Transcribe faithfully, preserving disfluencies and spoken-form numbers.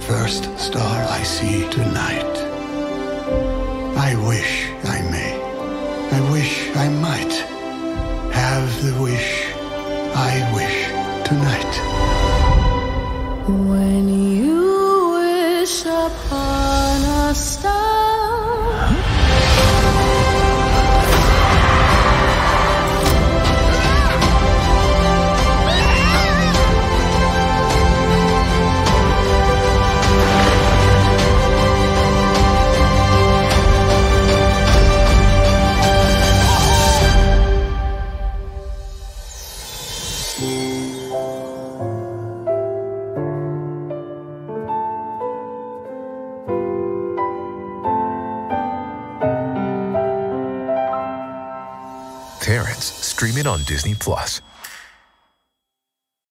first star I see tonight. I wish I may. I wish I might have the wish I wish tonight. When you wish upon a star. Parents, streaming on Disney Plus.